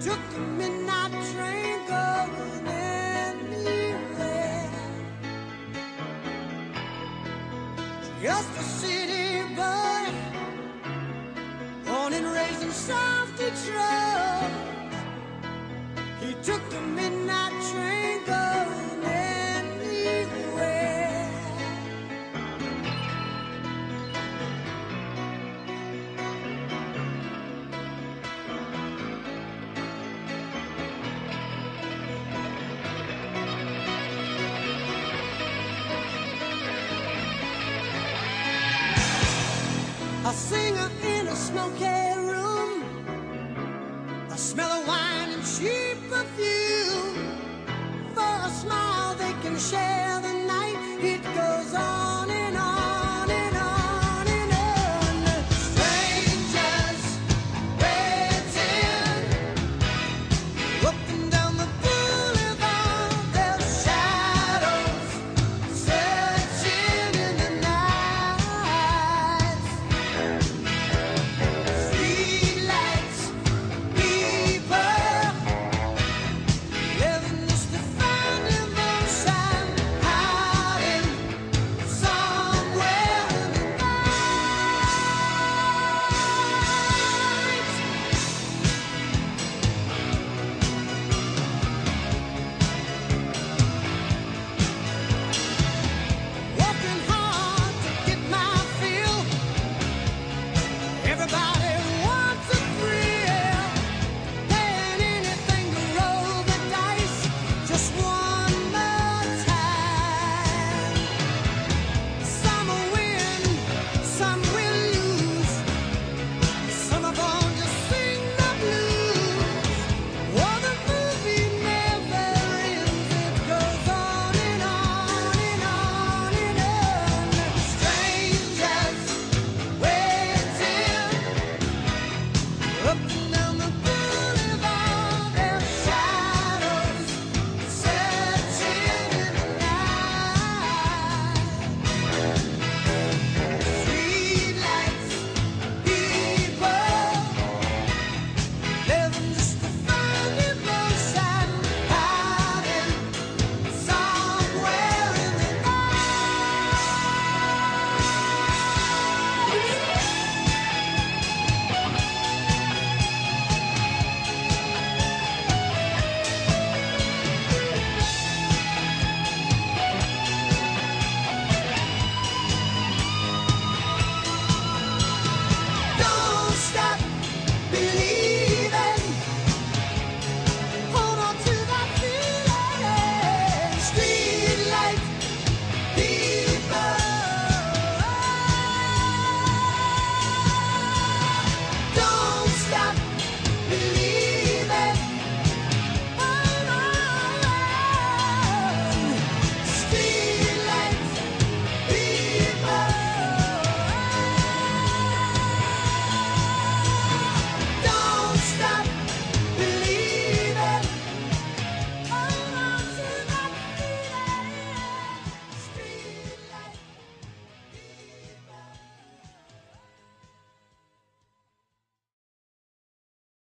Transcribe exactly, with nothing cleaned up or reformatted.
took the midnight train going anywhere. Just a city boy, born and raised in South Detroit. He took the midnight train going anywhere. A singer in a smoky room, a smell of wine and cheap perfume. For a smile they can share the night. It goes